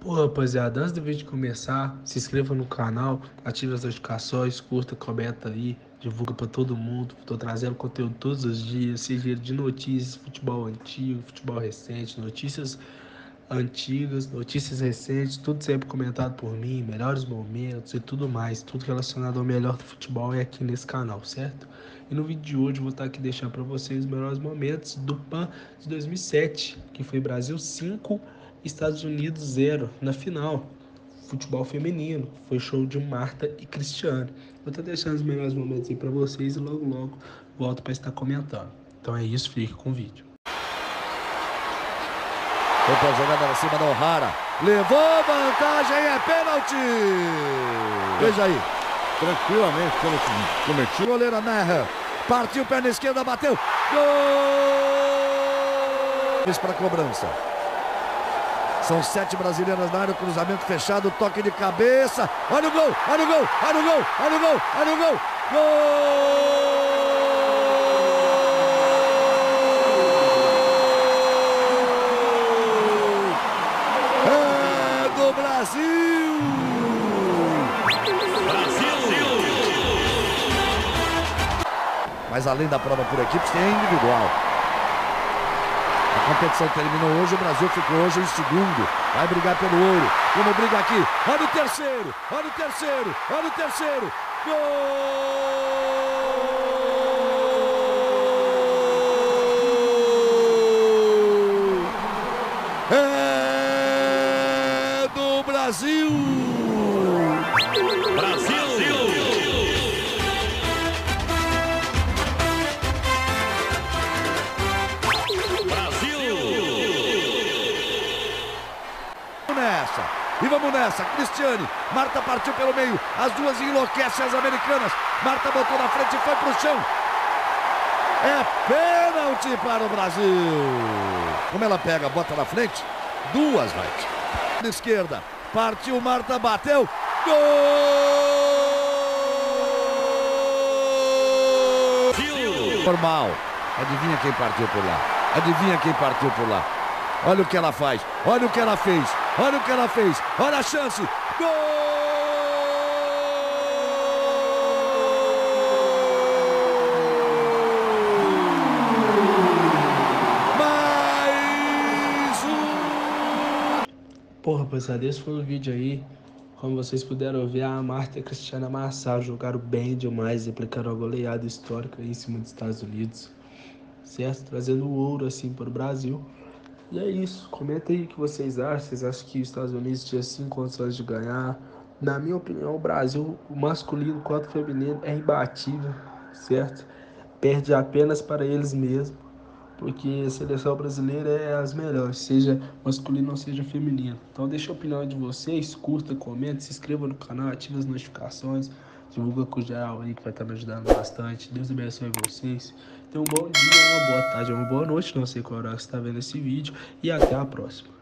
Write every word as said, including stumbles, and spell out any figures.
Pô, rapaziada, antes do vídeo começar, se inscreva no canal, ative as notificações, curta, comenta aí, divulga pra todo mundo. Tô trazendo conteúdo todos os dias, seja de notícias, futebol antigo, futebol recente, notícias antigas, notícias recentes, tudo sempre comentado por mim, melhores momentos e tudo mais. Tudo relacionado ao melhor do futebol é aqui nesse canal, certo? E no vídeo de hoje eu vou estar aqui deixando para vocês os melhores momentos do PAN de dois mil e sete, que foi Brasil cinco, Estados Unidos zero na final. Futebol feminino, foi show de Marta e Cristiano. Vou estar deixando os melhores momentos aí para vocês e logo logo volto para estar comentando. Então é isso, fique com o vídeo. Outra jogada na cima da O'Hara. Levou vantagem, é pênalti! Veja aí. Tranquilamente, cometi. Goleira Nerra. Partiu, perna esquerda, bateu. Gol! Isso para cobrança. São sete brasileiras na área, cruzamento fechado, toque de cabeça. Olha o gol, olha o gol, olha o gol, olha o gol, olha o gol. Gol! Brasil! Brasil! Mas além da prova por equipes, tem a individual. A competição terminou hoje, o Brasil ficou hoje em segundo. Vai brigar pelo ouro. Como briga aqui. Olha o terceiro, olha o terceiro, olha o terceiro. Gol! Brasil! Brasil! Brasil! Vamos nessa! E vamos nessa! Cristiane! Marta partiu pelo meio. As duas enlouquecem as americanas. Marta botou na frente e foi pro chão. É pênalti para o Brasil! Como ela pega, bota na frente. Duas, vai. Da esquerda. Partiu, Marta, bateu. Gol! Normal. Adivinha quem partiu por lá? Adivinha quem partiu por lá? Olha o que ela faz. Olha o que ela fez. Olha o que ela fez. Olha a chance. Gol! Pô, rapaziada, esse foi o vídeo aí. Como vocês puderam ver, a Marta e a Cristiana amassaram, jogaram bem demais, aplicaram uma goleada histórica aí em cima dos Estados Unidos, certo? Trazendo o ouro assim para o Brasil. E é isso, comenta aí o que vocês acham. Vocês acham que os Estados Unidos tinham sim condições de ganhar? Na minha opinião, o Brasil, o masculino quanto o feminino, é imbatível, certo? Perde apenas para eles mesmos, porque a seleção brasileira é as melhores, seja masculino ou seja feminino. Então deixa a opinião de vocês, curta, comenta, se inscreva no canal, ative as notificações, divulga com o geral aí que vai estar me ajudando bastante. Deus abençoe vocês. Tenham um bom dia, uma boa tarde, uma boa noite, não sei qual hora você está vendo esse vídeo, e até a próxima.